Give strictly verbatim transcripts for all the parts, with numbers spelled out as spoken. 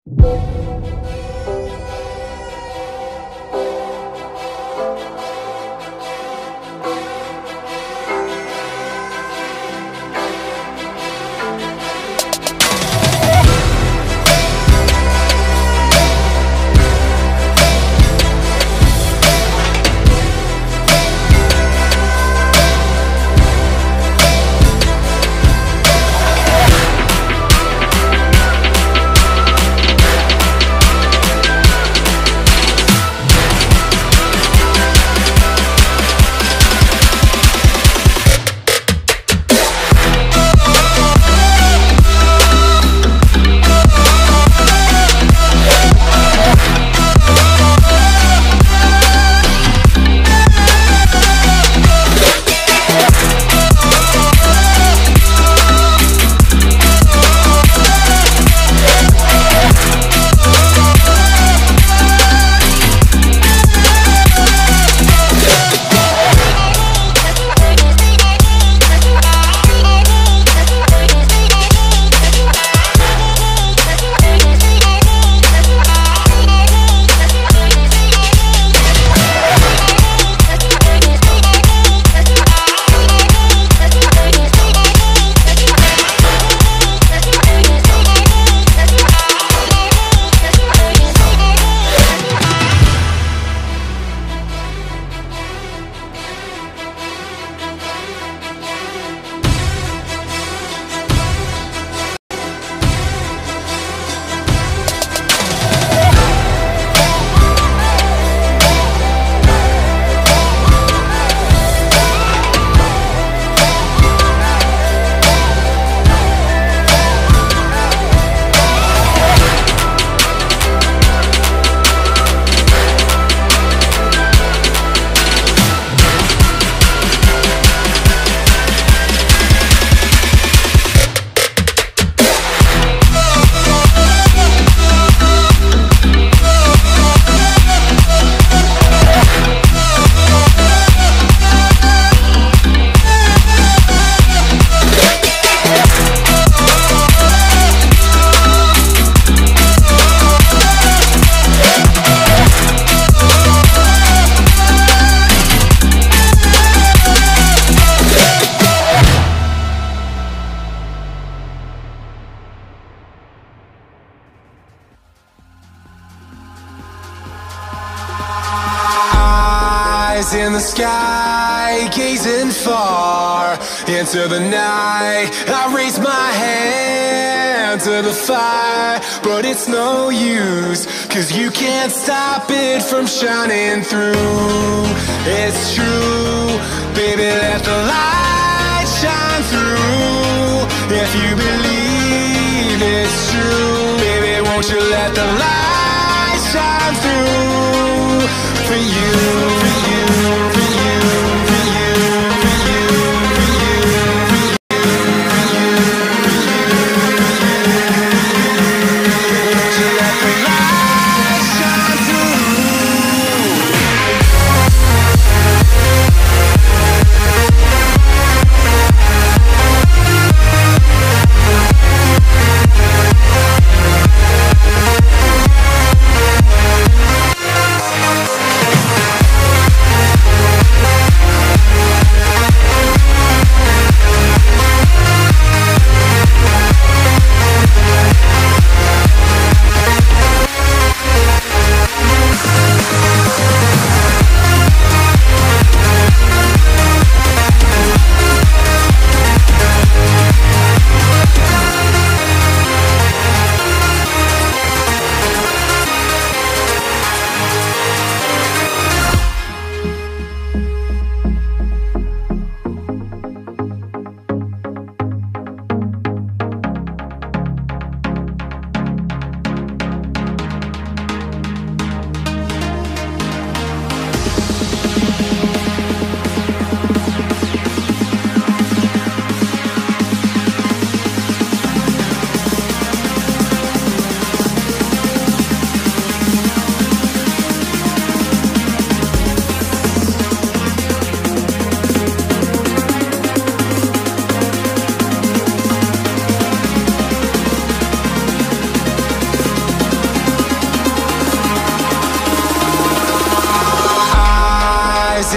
Eyes in the sky, gazing far into the night. I raise my hand to the fire, but it's no use, 'cause you can't stop it from shining through. It's true, baby, let the light shine through. If you believe it's true, baby, won't you let the light shine through for you, for you, for you, for you, for you, for you, for you, for you, won't you let the light shine through?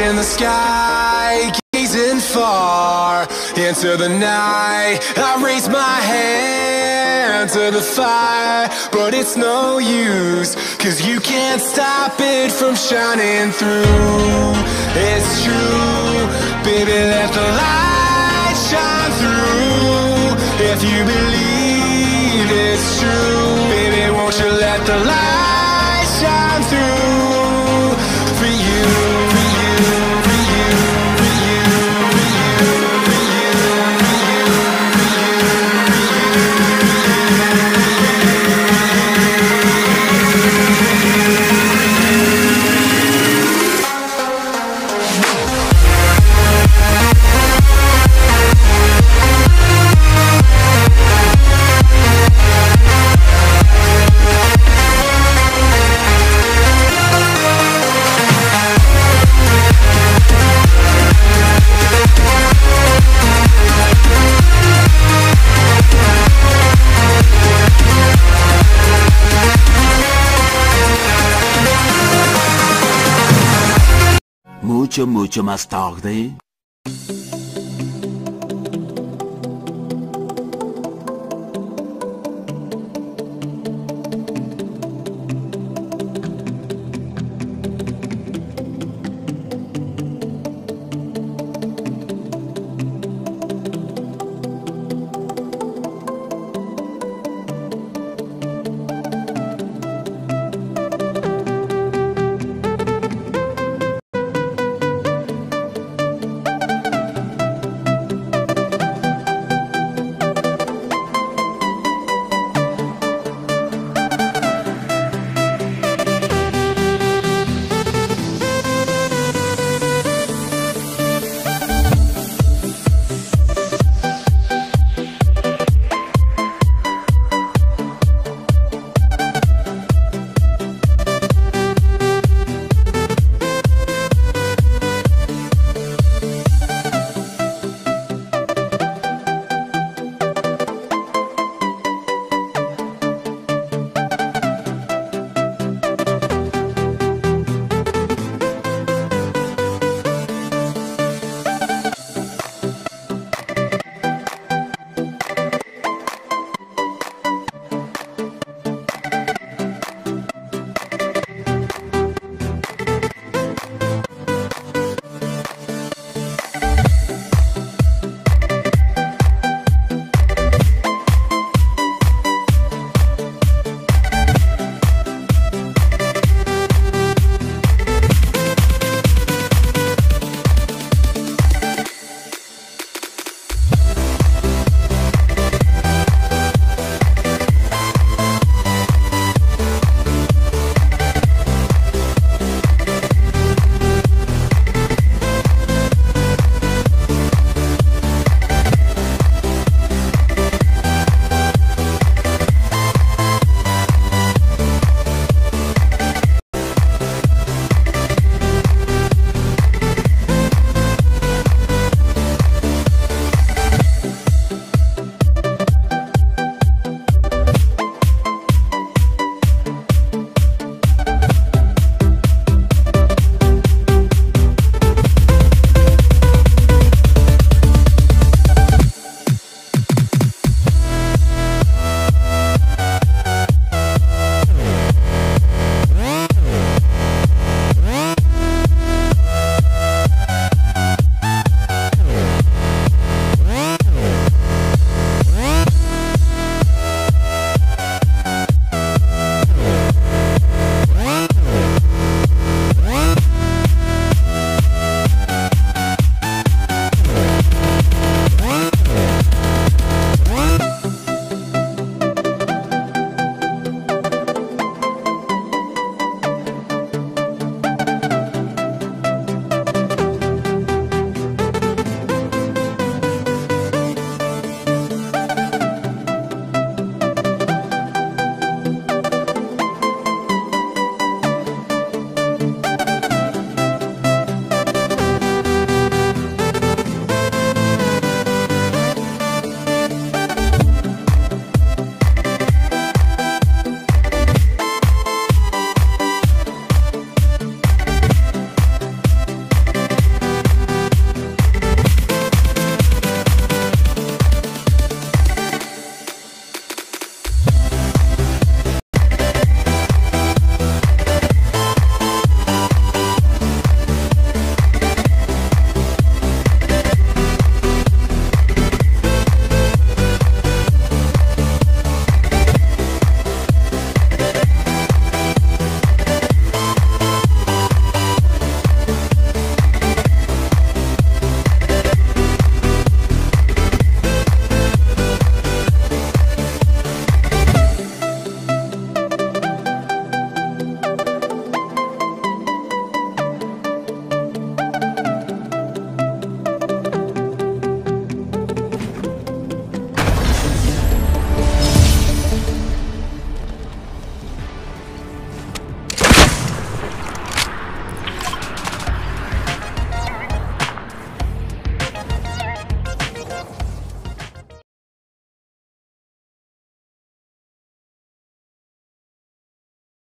in the sky, gazing far into the night. I raise my hand to the fire, but it's no use, 'cause you can't stop it from shining through. It's true, baby, let the light shine through. If you believe it's true, baby, won't you let the light shine through for you, for you, for you, for you, for you, for you, for you, for Mucho, mucho más tarde.